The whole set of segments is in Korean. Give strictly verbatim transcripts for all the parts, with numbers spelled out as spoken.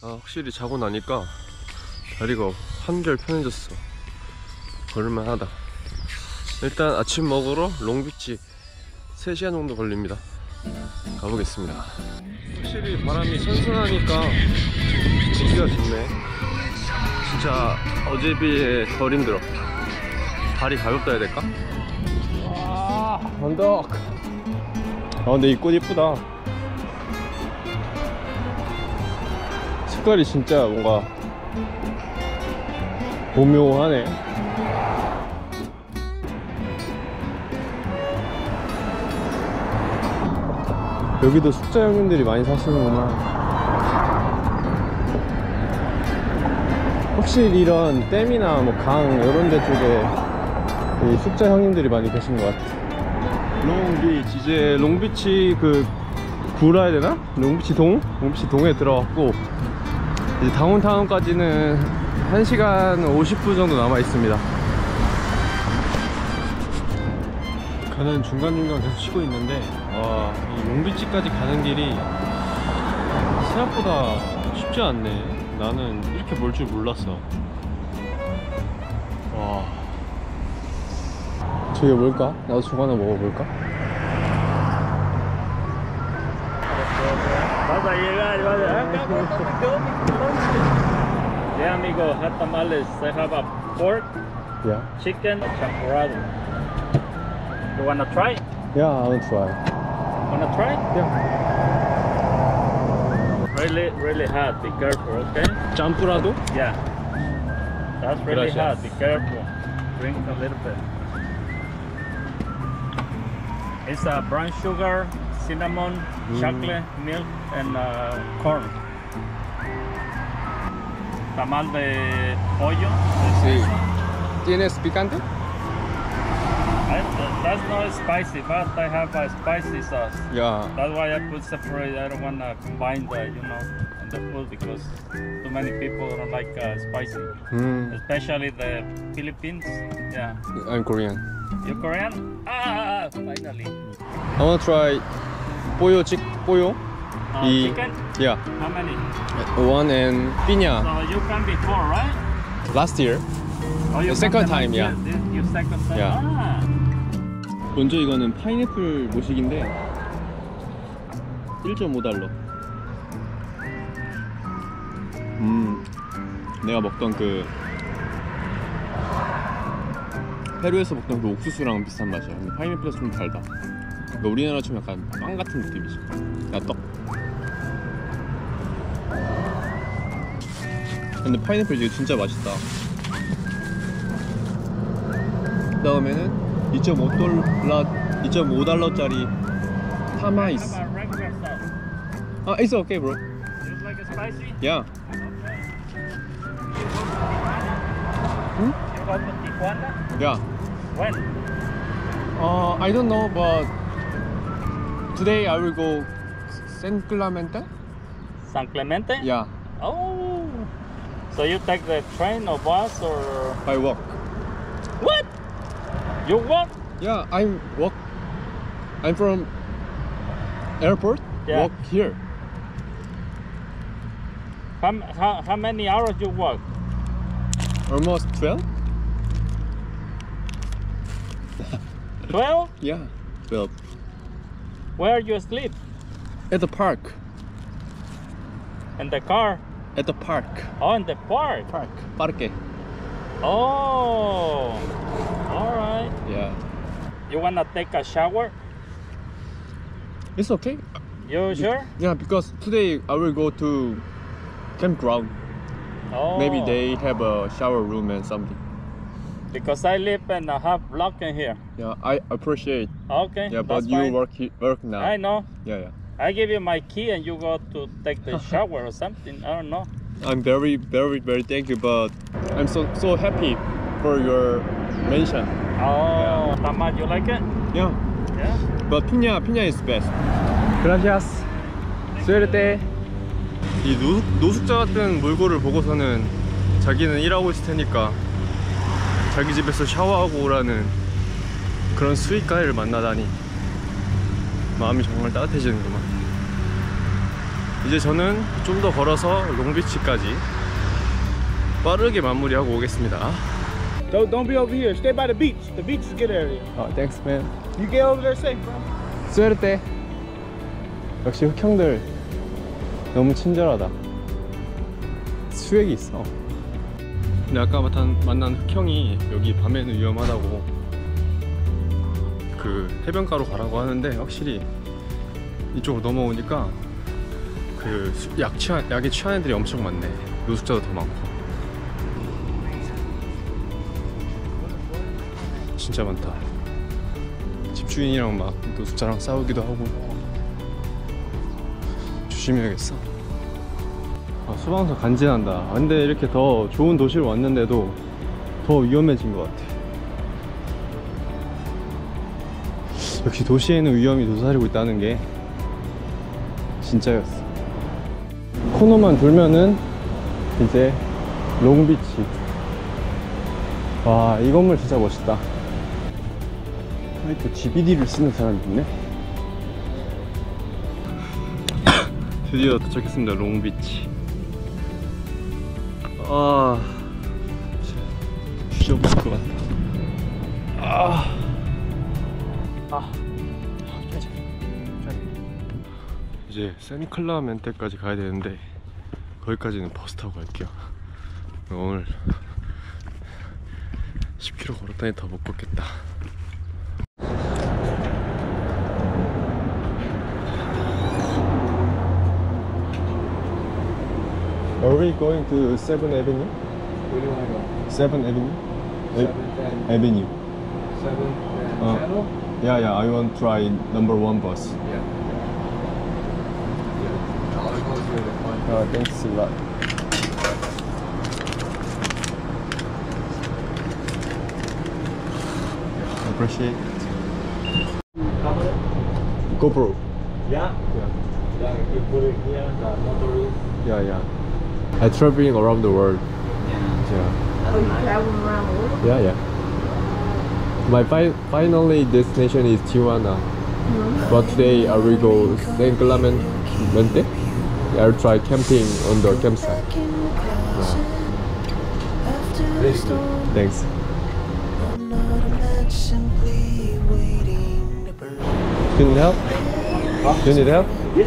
아, 확실히 자고 나니까 다리가 한결 편해졌어. 걸을만하다. 일단 아침 먹으러 롱비치 세 시간 정도 걸립니다. 가보겠습니다. 확실히 바람이 선선하니까 공기가 좋네. 진짜 어제 비해 덜 힘들어. 발이 가볍다 해야 될까? 와, 언덕. 아, 근데 이 꽃 이쁘다. 색깔이 진짜 뭔가 오묘하네. 여기도 숙자 형님들이 많이 사시는구나. 확실히 이런 댐이나 뭐 강 이런 데 쪽에 이 숙자 형님들이 많이 계신 것 같아. 롱비치, 이제 롱비치 그 구라 해야 되나? 롱비치 동? 롱비치 동에 들어왔고, 이제 다운타운까지는 한 시간 오십 분 정도 남아 있습니다. 가는 중간중간 계속 쉬고 있는데, 와, 이 롱비치까지 가는 길이 생각보다 쉽지 않네. 나는 이렇게 멀 줄 몰랐어. 와, 저게 뭘까? 나도 저거 하나 먹어볼까? Vas a llegar y vas a acá, yeah, amigo, hot tamales. They have a pork, Yeah. chicken, champurrado. You wanna try? Yeah, I will try. Wanna try? Yeah. Really, really hot. Be careful, okay? 짬뿌라도? Yeah. That's really Gracias. hot. Be careful. Drink a little bit. It's a brown sugar, cinnamon, Mm. chocolate, milk, and uh, corn. Tamal de pollo. Sí. ¿Tienes picante? I, that's not spicy, but I have a spicy sauce. Yeah. That's why I put separate. I don't want to combine the, you know, in the food because too many people don't like uh, spicy, Mm, especially the Philippines. Yeah, I'm Korean. you Korean? Ah, finally. I wanna try pollo chick pollo. Uh, Y- chicken? Yeah. How many? One and piña. So you come before, right? Last year. Oh, you The second come time, yeah. This, you second time. Yeah. Ah. 먼저 이거는 파인애플 모식인데 일 점 오 달러. 음, 내가 먹던 그 페루에서 먹던 그 옥수수랑 비슷한 맛이야. 근데 파인애플에서 좀 달다. 그러니까 우리나라처럼 약간 빵 같은 느낌이지. 야, 떡. 근데 파인애플 이게 진짜 맛있다. 그 다음에는 이 점 오 달러, 이 점 오 달러짜리 타마이스. How about regular sauce? 아, it's okay, bro. You like it spicy? Yeah. You go to Tijuana? Yeah. When? Uh, I don't know, but today I will go San Clemente. San Clemente? Yeah, Oh. So you take the train or bus or by walk. what? You walk? Yeah, I'm walk. I'm from airport. Yeah. Walk here. How, how, how many hours you walk? Almost twelve. twelve? Yeah, twelve. Where you sleep? At the park. In the car? At the park. Oh, in the park. Park. Parque. Oh. All right. Yeah. You wanna take a shower? It's okay. You sure? Yeah, because today I will go to campground. Oh. Maybe they have a shower room and something. Because I live in a half block in here. Yeah, I appreciate. Okay. Yeah, but that's you fine. work he- work now. I know. Yeah, yeah. I give you my key and you go to take the shower or something. I don't know. I'm very, very, very thank you, but I'm so so happy for your mention. Oh, Tamal, you like it? Yeah, Yeah. but piña, piña is best. Gracias. Suerte. 이 노숙, 노숙자 같은 몰골을 보고서는 자기는 일하고 있을 테니까 자기 집에서 샤워하고 오라는 그런 수익가를 만나다니 마음이 정말 따뜻해지는구만. 이제 저는 좀 더 걸어서 롱비치까지 빠르게 마무리하고 오겠습니다. Don't, don't be over here. Stay by the beach. The beach is a good area. 아, thanks man. You get over there safe, bro. 수에르테. 역시 흑형들 너무 친절하다. 수액이 있어. 근데 아까 만난, 만난 흑형이 여기 밤에는 위험하다고 그 해변가로 가라고 하는데, 확실히 이쪽으로 넘어오니까 그 약 취한, 약에 취한 애들이 엄청 많네. 노숙자도 더 많고. 진짜 많다. 집주인이랑 막 노숙자랑 싸우기도 하고. 조심해야겠어. 아, 수방서 간지난다. 근데 이렇게 더 좋은 도시로 왔는데도 더 위험해진 것 같아. 역시 도시에는 위험이 도사리고 있다는 게 진짜였어. 코너만 돌면은 이제 롱비치. 와, 이 건물 진짜 멋있다. 또 지비디를 쓰는 사람이 있네. 드디어 도착했습니다. 롱비치. 아, 뒤져버릴 것 같다. 아, 아, 이제 샌클라멘테까지 가야 되는데 거기까지는 버스 타고 갈게요. 오늘 십 킬로미터 걸었더니 더 못 걷겠다. Are we going to seventh Avenue? Where do you want to go? seventh Avenue? seventh Avenue. seventh Uh, Channel? Yeah, yeah, I want to try number one bus. Yeah. Yeah. I'll go through the front. Uh, thanks a lot. Appreciate it. GoPro. Yeah? Yeah. Yeah, you put it here, the motor is. Yeah, yeah. I traveling around the world. Yeah. Yeah. Oh, you traveling around the world? Yeah, yeah. My fi finally destination is Tijuana, but today I will go San Clemente. I'll try camping on the campsite. Yeah. Very good. Thanks. Do you need help? Do you need help? Yes.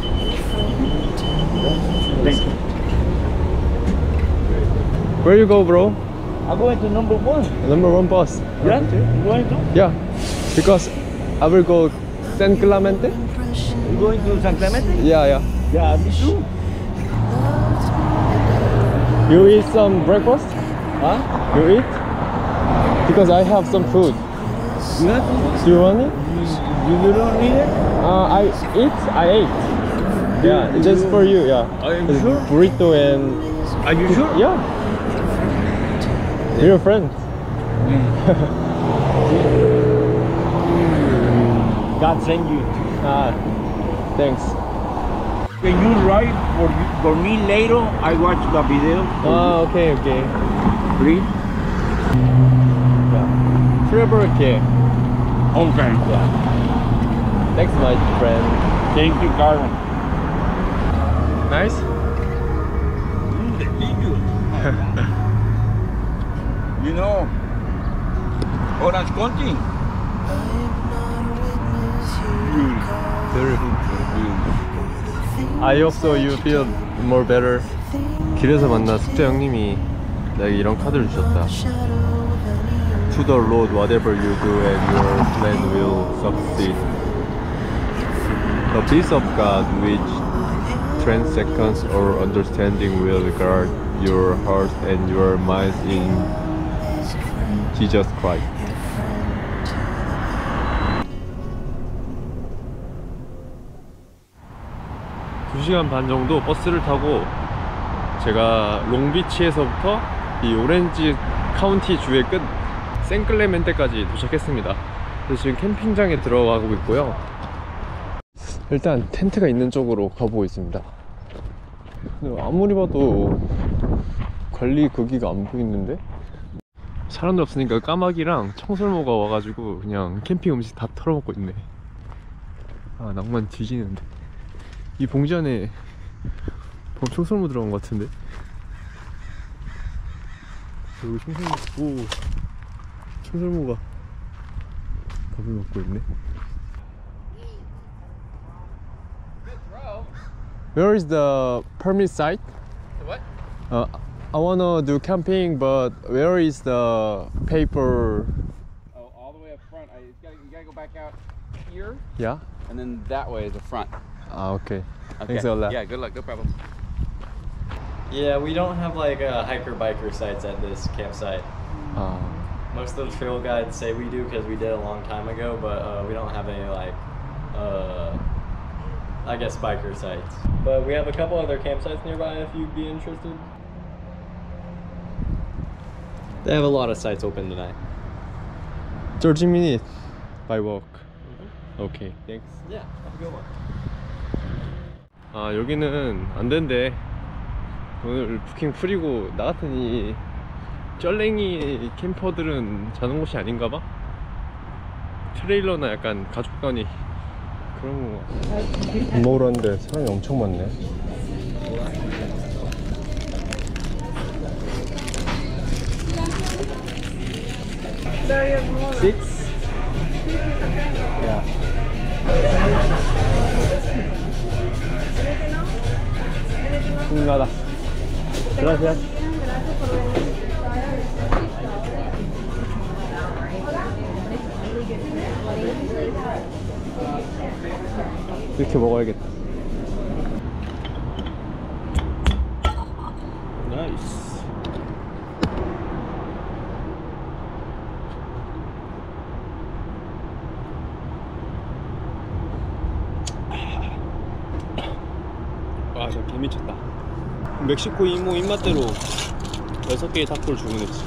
Thank you. Where you go, bro? I'm going to number one. Number one bus. Yeah? You going to? Yeah, because I will go San Clemente. You going to San Clemente? Yeah, yeah. Yeah, me too. You eat some breakfast? Huh? You eat? Because I have some food. Nothing. Do you want it? You, you don't need it? Uh, I eat. I ate. Yeah, just for you. Yeah. Are you It's sure? burrito and Are you sure? yeah. You're a friend. God send you. Ah, thanks. Can you write for you, for me later? I watch the video. Ah, okay, okay. Please. Yeah. Trevor care. Okay. Yeah. Thanks, my friend. Thank you, Carmen. Nice. You know, Orange County. Very I hope so you feel more better. 길에서 만난 숙제 형님이 나에게 이런 카드를 주셨다. To the road, whatever you do and your plan will succeed. The peace of God which transcends or understanding will guard your heart and your minds in Jesus Christ. 두 시간 반 정도 버스를 타고 제가 롱비치에서부터 이 오렌지 카운티 주의 끝 샌클레멘테까지 도착했습니다. 그래서 지금 캠핑장에 들어가고 있고요. 일단 텐트가 있는 쪽으로 가보고 있습니다. 근데 아무리 봐도 관리 거기가 안 보이는데? 사람들 없으니까 까마귀랑 청설모가 와가지고 그냥 캠핑 음식 다 털어먹고 있네. 아, 낭만 뒤지는데. 이 봉지 안에 어, 청설모 들어간 것 같은데? 여기 청설모, 오, 청설모가 밥을 먹고 있네. Where is the permit site? The what? Uh, I wanna do camping, but where is the paper? Oh, all the way up front. I, you, gotta, you gotta go back out here, Yeah? and then that way is the front. Ah, okay. Okay. Thanks a lot. Yeah, good luck. No problem. Yeah, we don't have like uh, hiker biker sites at this campsite. Ah, Most of the trail guides say we do because we did a long time ago, but uh, we don't have any like, uh, I guess biker sites. But we have a couple other campsites nearby if you'd be interested. They have a lot of sites open tonight. thirty minutes by walk. Okay, thanks. Yeah, have a good one. 아, 여기는 안 된대. 오늘 부킹 풀이고 나 같은 이 쩔랭이 캠퍼들은 자는 곳이 아닌가 봐. 트레일러나 약간 가족 단위 그런 거. 밥 먹으러 왔는데 사람이 엄청 많네. Six? Yeah. Nada. Gracias. 이렇게 먹어야겠다. 나이스. 와, 진짜 개미쳤다. 멕시코 이모 입맛대로 여섯 개의 타코를 주문했지.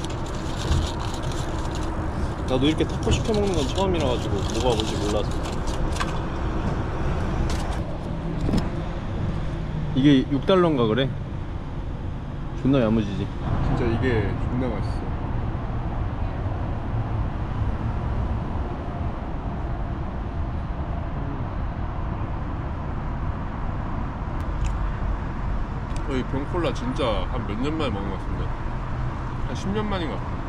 나도 이렇게 타코 시켜 먹는 건 처음이라 가지고 먹어볼지 몰라서. 이게 육 달러인가 그래? 존나 야무지지. 진짜 이게 존나 맛있어. 이 병콜라 진짜 한 몇 년 만에 먹은 것 같은데 한 십 년 만인 것 같은데.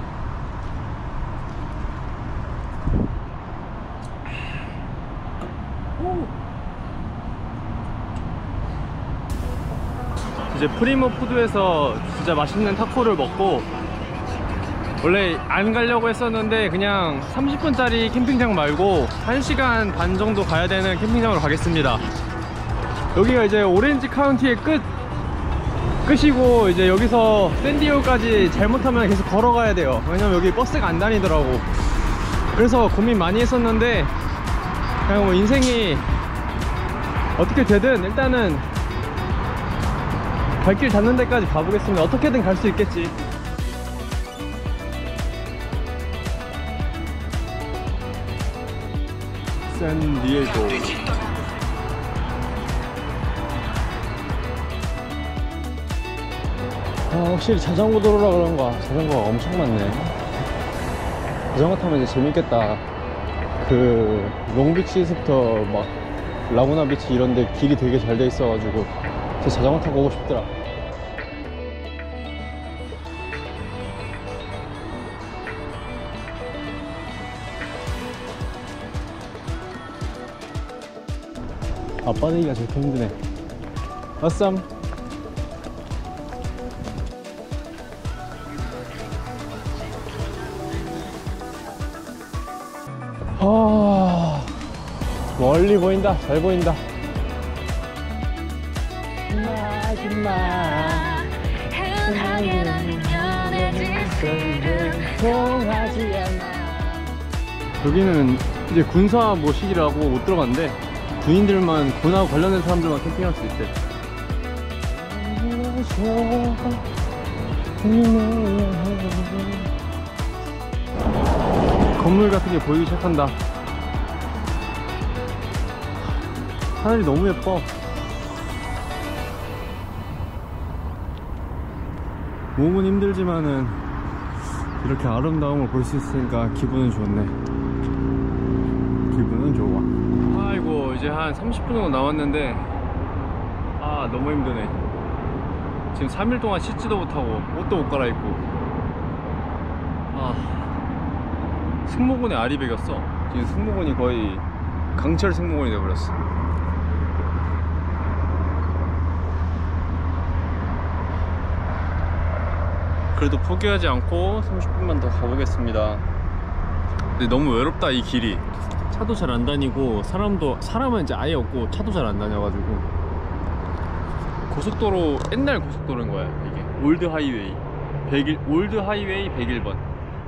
이제 프리모 푸드에서 진짜 맛있는 타코를 먹고, 원래 안 가려고 했었는데 그냥 삼십 분짜리 캠핑장 말고 한 시간 반 정도 가야 되는 캠핑장으로 가겠습니다. 여기가 이제 오렌지 카운티의 끝 끝이고, 이제 여기서 샌디에고까지 잘못하면 계속 걸어가야 돼요. 왜냐면 여기 버스가 안 다니더라고. 그래서 고민 많이 했었는데 그냥 뭐 인생이 어떻게 되든 일단은 발길 닿는 데까지 가보겠습니다. 어떻게든 갈 수 있겠지. 샌디에고. 아, 확실히 자전거 도로라 그런가 자전거가 엄청 많네. 자전거 타면 이제 재밌겠다. 그 롱비치에서부터 막 라구나 비치 이런데 길이 되게 잘 돼 있어가지고 저 자전거 타고 오고 싶더라. 앞바다기가 저렇게 힘드네. 아쌈. 아, 멀리 보인다. 잘 보인다. 마지막 여기는 이제 군사 모식이라고 못 들어갔는데 군인들만, 군하고 관련된 사람들만 캠핑할 수 있대. 건물 같은 게 보이기 시작한다. 하늘이 너무 예뻐. 몸은 힘들지만은 이렇게 아름다움을 볼 수 있으니까 기분은 좋네. 기분은 좋아. 아이고, 이제 한 삼십 분 정도 남았는데 아 아 너무 힘드네. 지금 삼 일 동안 씻지도 못하고 옷도 못 갈아입고. 아 승모근에 알이 배겼어. 지금 승모근이 거의 강철 승모근이 돼버렸어. 그래도 포기하지 않고 삼십 분만 더 가보겠습니다. 근데 너무 외롭다 이 길이. 차도 잘 안 다니고 사람도 사람은 이제 아예 없고 차도 잘 안 다녀가지고 고속도로 옛날 고속도로인 거야 이게. 올드 하이웨이 백일 올드 하이웨이 백일 번.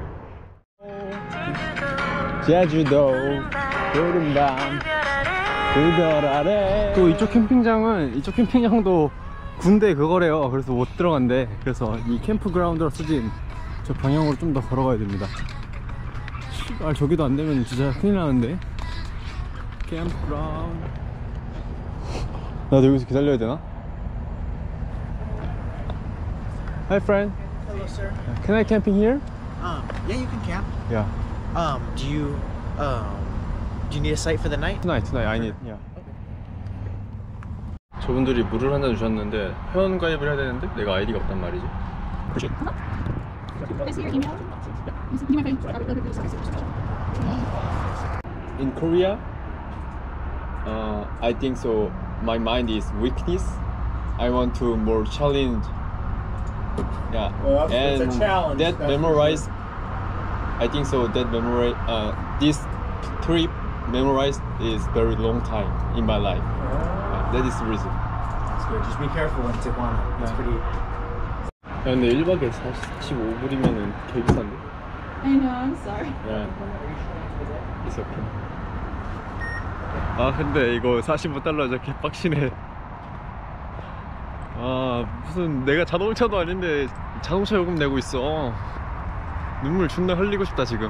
제주도 푸른밤 그별 아래. 또 이쪽 캠핑장은 이쪽 캠핑장도 군대 그거래요. 그래서 못 들어간대. 그래서 이 캠프그라운드로 쓰진 저 방향으로 좀 더 걸어가야 됩니다. 아 저기도 안 되면 진짜 큰일 나는데. 캠프그라운드. 나도 여기서 기다려야 되나? Hi friend. Hello, sir. Can I camping here? Um, yeah, you can camp. Yeah. Um, do you, um, do you need a site for the night? Tonight, tonight I need. Yeah. 저분들이 물을 한 잔 주셨는데 회원 가입을 해야 되는데 내가 아이디가 없단 말이지. In Korea, uh, I think so. My mind is weakness. I want to more challenge. Yeah, Well, and it's a challenge, that that's for memorize. I think so. That memorize. Uh, this trip memorized is very long time in my life. Uh, that is the reason. That's good. Just be careful in Tijuana. It's Yeah. pretty. 야, 근데 일 박에 사십오 불이면은 개 비싼데? I know, I'm sorry. 야, it's okay. 아, 근데 이거 사십오 달러 저 개빡치네. 아, 무슨 내가 자동차도 아닌데 자동차 요금 내고 있어. 눈물 존나 흘리고 싶다 지금.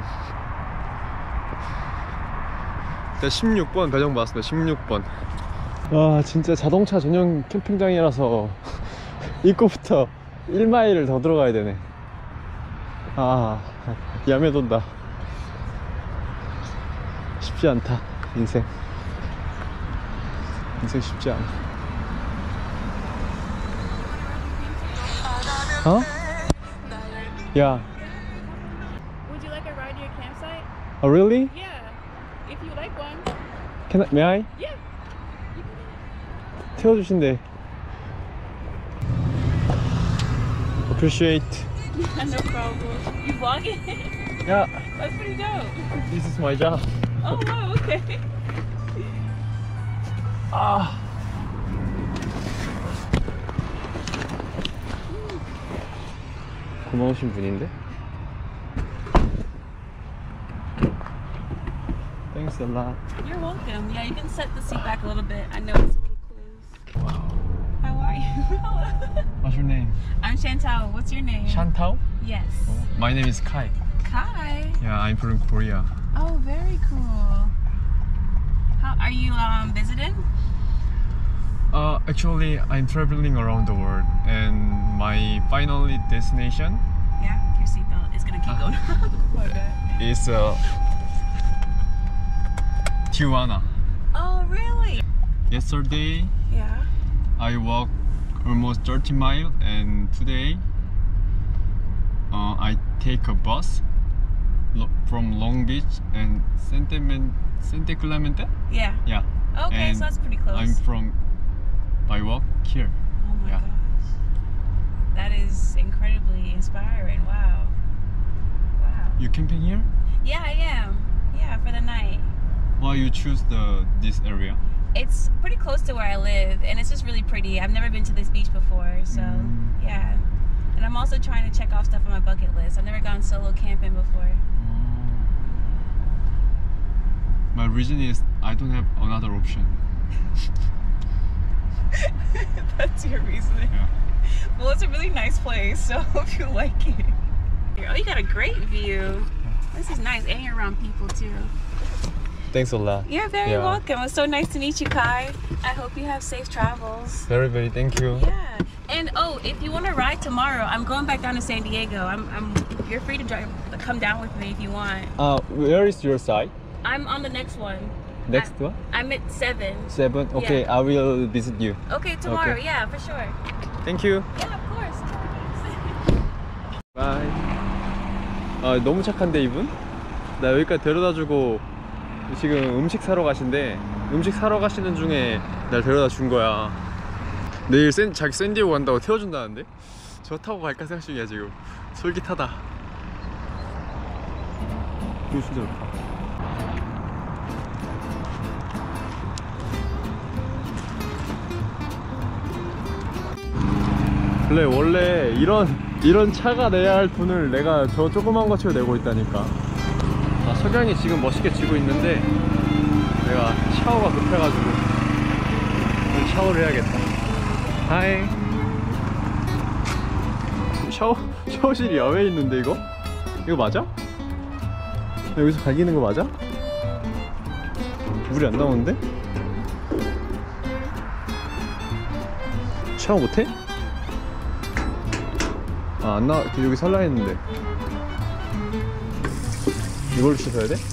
일단 십육 번 배정 받았습니다. 십육 번. 와, 진짜 자동차 전용 캠핑장이라서 입구부터 일 마일을 더 들어가야 되네. 아, 야매 돈다. 쉽지 않다 인생. 인생 쉽지 않아. 어? 야. Would you like a ride to your campsite? Oh really? Yeah. If you like one. Can I, may I? Yeah. 태워주신대. Appreciate. No problem. You vlogging? Yeah, That's pretty dope. this is my job. Oh wow, okay. 아. 고마우신 분인데? Thanks a lot. You're welcome. Yeah, you can set the seat back a little bit. I know it's a little close. Wow. How are you? What's your name? I'm Chantal. What's your name? Shantao? Yes. My name is Kai. Kai. Yeah, I'm from Korea. Oh, very cool. How are you um visiting? Uh, actually, I'm traveling around the world, and my final destination Yeah, your seatbelt is gonna keep going. My bad. is uh, Tijuana. Oh, really? Yesterday, Yeah. I walked almost thirty miles, and today, uh, I take a bus lo- from Long Beach and Santa, Men- Santa Clemente. Yeah. Yeah. Okay, And so that's pretty close. I'm from by walk here. Oh my yeah. gosh. That is incredibly inspiring. Wow. Wow. You camping here? Yeah, I am. Yeah, for the night. Why you choose the this area? It's pretty close to where I live, and it's just really pretty. I've never been to this beach before, so Mm. yeah. And I'm also trying to check off stuff on my bucket list. I've never gone solo camping before. My reason is I don't have another option. That's your reasoning. Yeah. Well, it's a really nice place, so I hope you like it. Oh, you got a great view. This is nice, and you're around people too. Thanks a lot. You're very Yeah. welcome. It's so nice to meet you, Kai. I hope you have safe travels. Very very thank you. Yeah. And oh, if you want to ride tomorrow, I'm going back down to San Diego. I'm, I'm. You're free to drive, come down with me if you want. Uh, where is your site? I'm on the next one. Next one? I'm at seven. Seven? Okay, Yeah. I will visit you. Okay, tomorrow. Okay. Yeah, for sure. Thank you. Yeah, of course. 바이. 아, 너무 착한데 이분? 나 여기까지 데려다주고 지금 음식 사러 가신대. 음식 사러 가시는 중에 날 데려다 준 거야. 내일 샌, 자기 샌디에고 간다고 태워준다는데? 저 타고 갈까 생각 중이야 지금. 솔깃하다. 이거 진짜 좋다. 원래 원래 이런 이런 차가 내야 할 돈을 내가 저 조그만 거 치고 내고 있다니까. 아, 석양이 지금 멋있게 지고 있는데 내가 샤워가 급해가지고 오늘 샤워를 해야겠다. 하이. 샤워 샤워실이 야외에 있는데 이거? 이거 맞아? 여기서 갈기는 거 맞아? 물이 안 나오는데? 샤워 못해? 아, 안 나, 여기 살라 했는데. 이걸로 씻어야 돼?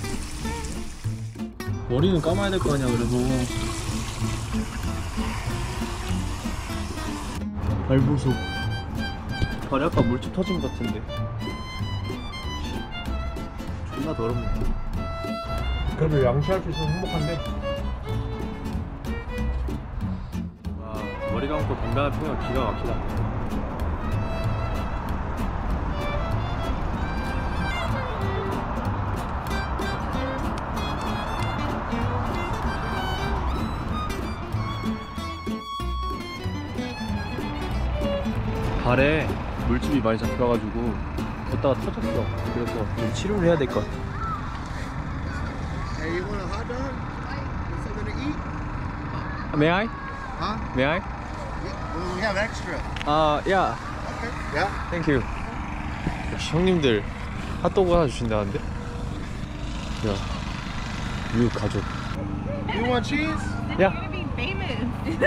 머리는 감아야 될 거 아니야, 그래도. 발보소. 발이 아까 물집 터진 것 같은데. 존나 더럽네. 그래도 양치할 수 있어서 행복한데. 와, 머리 감고 담배 하나 피우면 기가 막히다. 발에 물집이 많이 잡혀가지고 걷다가 터졌어. 그래서 좀 치료를 해야 될 것 같아. Hey, you want a hot dog? Want something to eat? May I? Huh? May I? Yeah, well, we have extra. 아, 야. Okay. Yeah. 땡큐. 역시 형님들 핫도그 하나 주신다는데? 야, 미국 가족. You want cheese? 야. You're gonna be famous.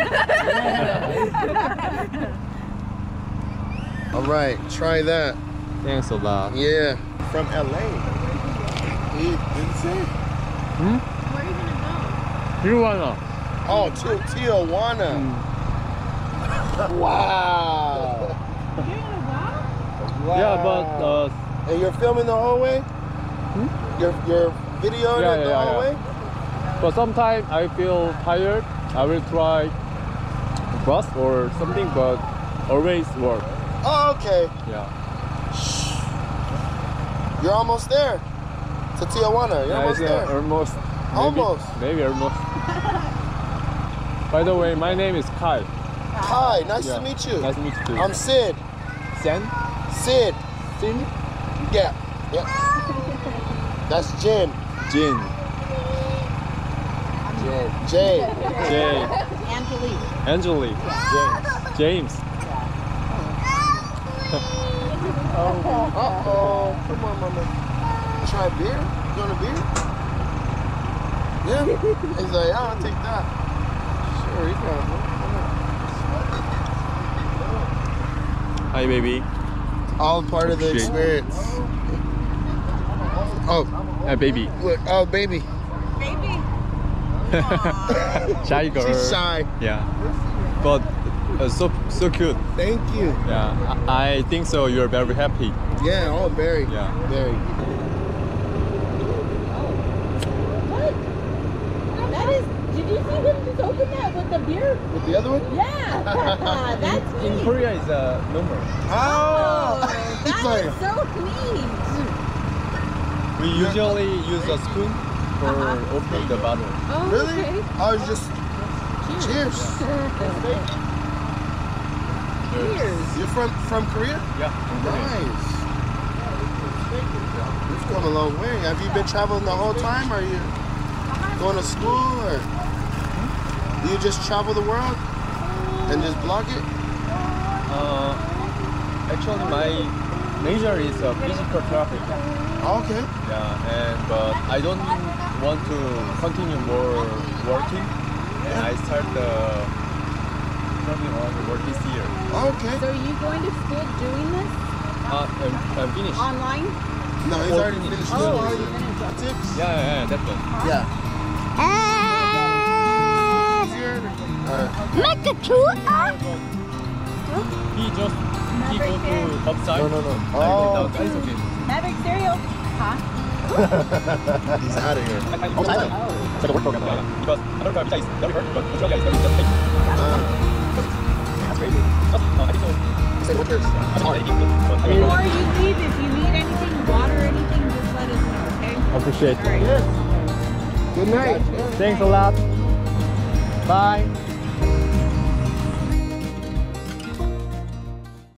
All right, try that. Thanks a lot. Yeah. From L A. Eat Vincent? 응? Where are you gonna 티juana. Oh, to Tijuana. Wow. go? You're gonna walk? Wow. Yeah, but uh, And you're filming the whole way? Hmm? You're, you're videoing Yeah, it the yeah, whole yeah. way? but sometimes I feel tired. I will try bus or something, but always work. Oh, okay. Yeah. You're almost there. To Tijuana. You're Yeah, almost it's, there. uh, almost. Maybe, Almost. Maybe almost. By the way, my name is Kai. Hi, nice Yeah. to meet you. Nice to meet you. I'm Sid. Sen. Sid. Sin. Yeah. Yeah. That's Jen. Jin. Jay. Jay. Angelique. Angelique. James. James. Uh-oh. Come on, mama. Try beer? You want a beer? Yeah. He's like, yeah, I'll take that. Sure, you got it. Hi, baby. All part of the Shit. experience. Oh, Hi, baby. look. Oh, baby. Baby. Shy girl. She's shy. Yeah. But uh, so so cute. Thank you. Yeah. I, I think so. You're very happy. Yeah, oh, very. Yeah. Very. That is, did you see him just open that with the beer? With the other one? Yeah, that's In neat. Korea is a number. Oh! That He's like, is so neat. We usually use a spoon for Uh-huh. opening the bottle. Oh, really? okay. I was just. Cheers. Cheers. You're from from Korea? Yeah. Nice. You've come a long way. Have you been traveling the whole time? Or are you going to school? Or do you just travel the world and just blog it? Uh, actually, my major is uh, physical therapy. Okay. Yeah, and but I don't want to continue more working, and I start the traveling around the world this year. Okay. So are you going to school doing this Uh, I'm, I'm finished. online? No, he's Oh, already finished. finished. Oh, school. you finished. Tips? Yeah, yeah, yeah, definitely. Yeah. He just he go to upside. No, no, no. Oh, Maverick cereal. Huh? he's out of here. It's like a work program. Yeah. Because another car visa is very hard, but Australia is very just big. That's crazy. Just, no, I think so. He said winters. I think anything good, but I mean, Before you leave, if you need anything, water, anything, just let us know, okay? I appreciate All right. it. Good night. Thanks a lot. Bye.